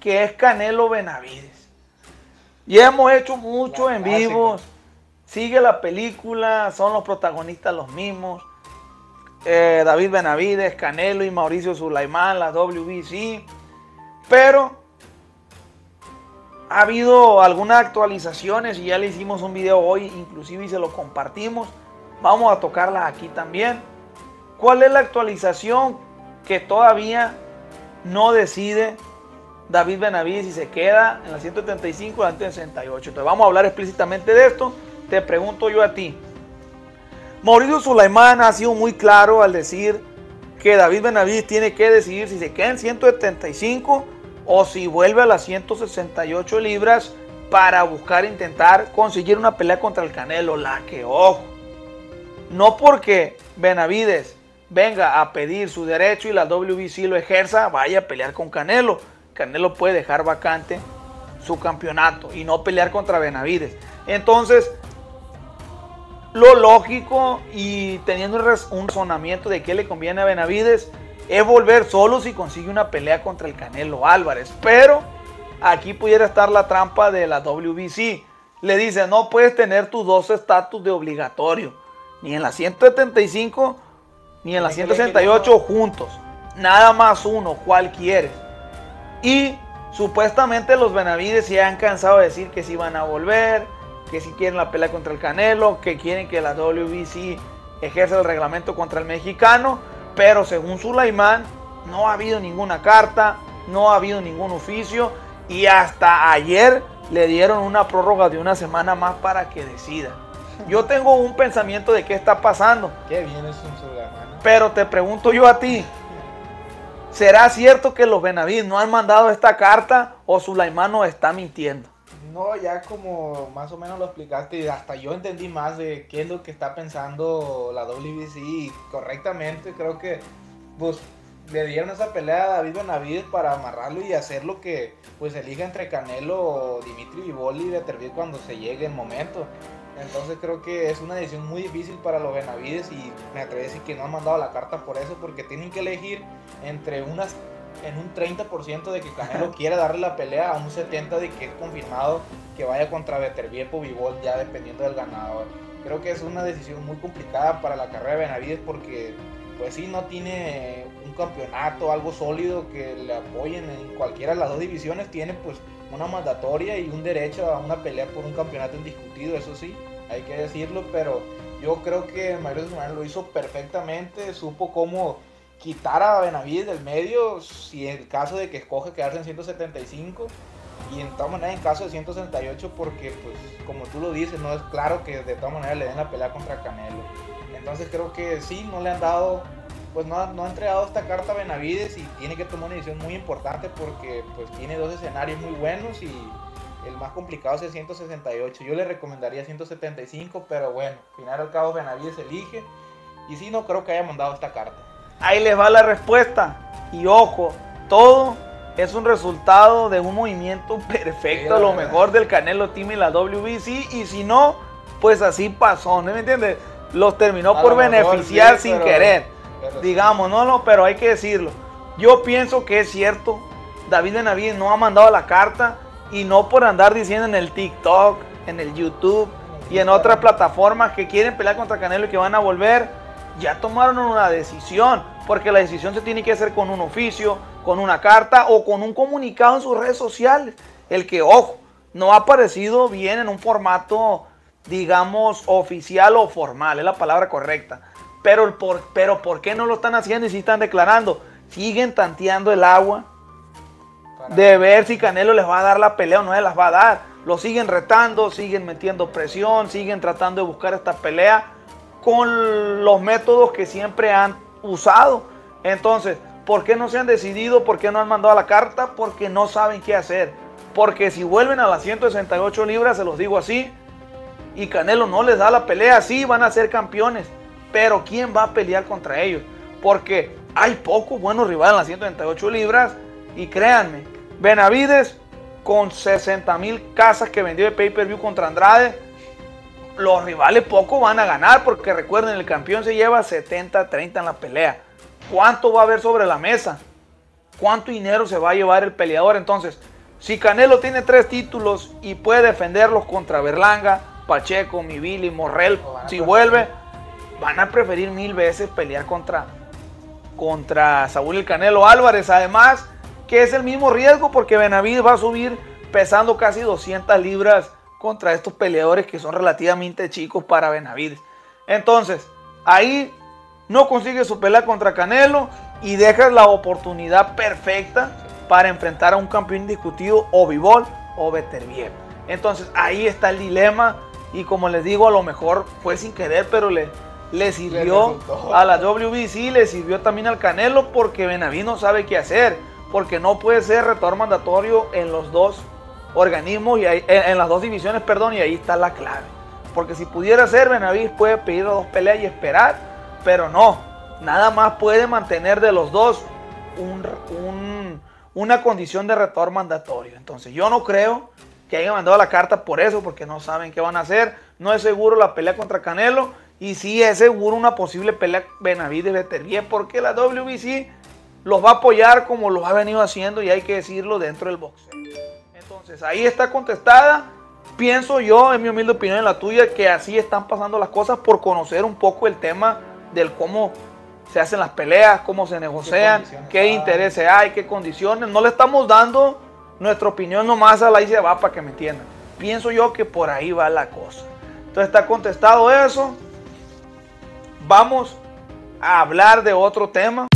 que es Canelo Benavides. Ya hemos hecho mucho en vivos. Sigue la película, son los protagonistas los mismos. David Benavides, Canelo y Mauricio Sulaimán, la WBC. Pero ha habido algunas actualizaciones y ya le hicimos un video hoy, inclusive y se lo compartimos. Vamos a tocarlas aquí también. ¿Cuál es la actualización que todavía no decide David Benavides si se queda en la 175 o en la 168? Entonces vamos a hablar explícitamente de esto. Te pregunto yo a ti. Mauricio Sulaimán ha sido muy claro al decir que David Benavides tiene que decidir si se queda en 175 o si vuelve a las 168 libras para buscar intentar conseguir una pelea contra el Canelo. La que, ojo, no porque Benavides venga a pedir su derecho y la WBC lo ejerza, vaya a pelear con Canelo. Canelo puede dejar vacante su campeonato y no pelear contra Benavides. Entonces, lo lógico y teniendo un razonamiento de qué le conviene a Benavides es volver solo si consigue una pelea contra el Canelo Álvarez. Pero aquí pudiera estar la trampa de la WBC. Le dice, no puedes tener tus dos estatus de obligatorio, ni en la 175 ni en la 168 juntos. Nada más uno, ¿cuál quieres? Y supuestamente los Benavides se han cansado de decir que sí van a volver, que si quieren la pelea contra el Canelo, que quieren que la WBC ejerza el reglamento contra el mexicano, pero según Sulaimán no ha habido ninguna carta, no ha habido ningún oficio y hasta ayer le dieron una prórroga de una semana más para que decida. Yo tengo un pensamiento de qué está pasando. Qué bien es un Sulaimán. Pero te pregunto yo a ti, ¿será cierto que los Benavides no han mandado esta carta o Sulaimán nos está mintiendo? No, ya como más o menos lo explicaste y hasta yo entendí más de qué es lo que está pensando la WBC y correctamente creo que pues le dieron esa pelea a David Benavides para amarrarlo y hacer lo que pues elija entre Canelo o Dimitri Bivol y Beterbiev cuando se llegue el momento. Entonces creo que es una decisión muy difícil para los Benavides y me atrevo a decir que no han mandado la carta por eso, porque tienen que elegir entre en un 30% de que Canelo quiere darle la pelea, a un 70% de que es confirmado que vaya contra Beterbiev o Bivol, ya dependiendo del ganador. Creo que es una decisión muy complicada para la carrera de Benavides porque pues sí, no tiene un campeonato, algo sólido que le apoyen en cualquiera de las dos divisiones, tiene pues una mandatoria y un derecho a una pelea por un campeonato indiscutido, eso sí, hay que decirlo, pero yo creo que Mauricio Sulaimán lo hizo perfectamente, supo cómo quitar a Benavides del medio, si en el caso de que escoge quedarse en 175, y en todas maneras en caso de 168, porque pues como tú lo dices, no es claro que de todas maneras le den la pelea contra Canelo. Entonces creo que sí, no le han dado, pues no ha entregado esta carta a Benavides y tiene que tomar una decisión muy importante porque pues tiene dos escenarios muy buenos y el más complicado es el 168. Yo le recomendaría 175, pero bueno, al final al cabo Benavides elige y sí, no creo que haya mandado esta carta. Ahí les va la respuesta y ojo, todo es un resultado de un movimiento perfecto, a lo mejor del Canelo Team y la WBC, y si no, pues así pasó, ¿no me entiendes? Los terminó por beneficiar sin querer, digamos, no, pero hay que decirlo. Yo pienso que es cierto, David Benavides no ha mandado la carta y no por andar diciendo en el TikTok, en el YouTube y en otras plataformas que quieren pelear contra Canelo y que van a volver, ya tomaron una decisión, porque la decisión se tiene que hacer con un oficio, con una carta o con un comunicado en sus redes sociales, el que, ojo, no ha aparecido bien en un formato, digamos, oficial o formal, es la palabra correcta. Pero ¿por qué no lo están haciendo y si están declarando? Siguen tanteando el agua de ver si Canelo les va a dar la pelea o no les las va a dar. Lo siguen retando, siguen metiendo presión, siguen tratando de buscar esta pelea con los métodos que siempre han usado. Entonces, ¿por qué no se han decidido? ¿Por qué no han mandado la carta? Porque no saben qué hacer. Porque si vuelven a las 168 libras, se los digo así, y Canelo no les da la pelea, sí van a ser campeones, pero ¿quién va a pelear contra ellos? Porque hay pocos buenos rivales en las 168 libras y créanme, Benavides con 60,000 casas que vendió de pay-per-view contra Andrade, los rivales poco van a ganar porque recuerden, el campeón se lleva 70-30 en la pelea. ¿Cuánto va a haber sobre la mesa? ¿Cuánto dinero se va a llevar el peleador? Entonces, Si Canelo tiene 3 títulos y puede defenderlos contra Berlanga, Pacheco, Mivili, Morrell, si vuelve, van a preferir 1000 veces pelear contra Saúl el Canelo Álvarez. Además, que es el mismo riesgo porque Benavidez va a subir pesando casi 200 libras contra estos peleadores que son relativamente chicos para Benavidez. Entonces, ahí no consigue su pelea contra Canelo y dejas la oportunidad perfecta para enfrentar a un campeón indiscutido, o Bivol o Beterbiev. Entonces ahí está el dilema y como les digo, a lo mejor fue sin querer, pero le sirvió a la WBC, le sirvió también al Canelo, porque Benavidez no sabe qué hacer, porque no puede ser retador mandatorio en los dos organismos, y en las dos divisiones, perdón, y ahí está la clave. Porque si pudiera ser, Benavidez puede pedir 2 peleas y esperar, pero no, nada más puede mantener de los dos una condición de retador mandatorio. Entonces yo no creo que hayan mandado la carta por eso, porque no saben qué van a hacer. No es seguro la pelea contra Canelo, y sí es seguro una posible pelea Benavidez-Beterbiev, porque la WBC los va a apoyar como lo ha venido haciendo, y hay que decirlo, dentro del boxeo. Entonces ahí está contestada. Pienso yo, en mi humilde opinión, en la tuya, que así están pasando las cosas por conocer un poco el tema del cómo se hacen las peleas, cómo se negocian, qué intereses hay, qué condiciones. No le estamos dando nuestra opinión nomás a la y se va, para que me entiendan. Pienso yo que por ahí va la cosa. Entonces está contestado eso. Vamos a hablar de otro tema.